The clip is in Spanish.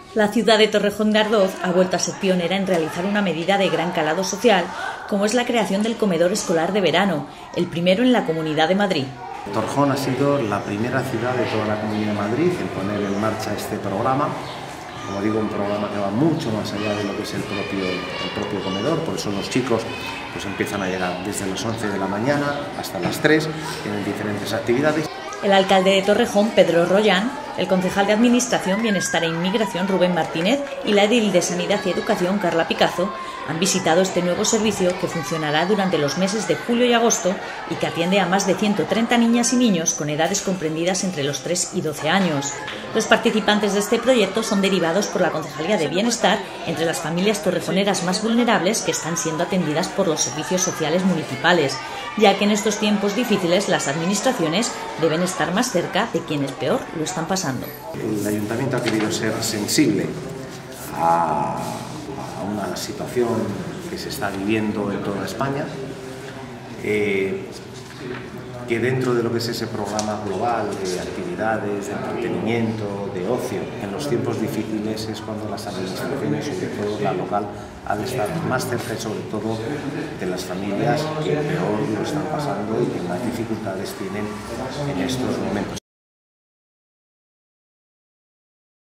La ciudad de Torrejón de Ardoz ha vuelto a ser pionera en realizar una medida de gran calado social, como es la creación del comedor escolar de verano, el primero en la Comunidad de Madrid. Torrejón ha sido la primera ciudad de toda la Comunidad de Madrid en poner en marcha este programa. Como digo, un programa que va mucho más allá de lo que es el propio comedor, por eso los chicos pues empiezan a llegar desde las 11 de la mañana hasta las 3, tienen diferentes actividades. El alcalde de Torrejón, Pedro Rollán, el concejal de Administración, Bienestar e Inmigración, Rubén Martínez, y la edil de Sanidad y Educación, Carla Picazo, han visitado este nuevo servicio que funcionará durante los meses de julio y agosto y que atiende a más de 130 niñas y niños con edades comprendidas entre los 3 y 12 años. Los participantes de este proyecto son derivados por la Concejalía de Bienestar entre las familias torrejoneras más vulnerables que están siendo atendidas por los servicios sociales municipales, ya que en estos tiempos difíciles las administraciones deben estar más cerca de quienes peor lo están pasando. El Ayuntamiento ha querido ser sensible a una situación que se está viviendo en toda España, que dentro de lo que es ese programa global de actividades, de entretenimiento, de ocio, en los tiempos difíciles es cuando las administraciones, sobre todo la local, ha de estar más cerca, sobre todo de las familias que peor lo están pasando y que más dificultades tienen en estos momentos.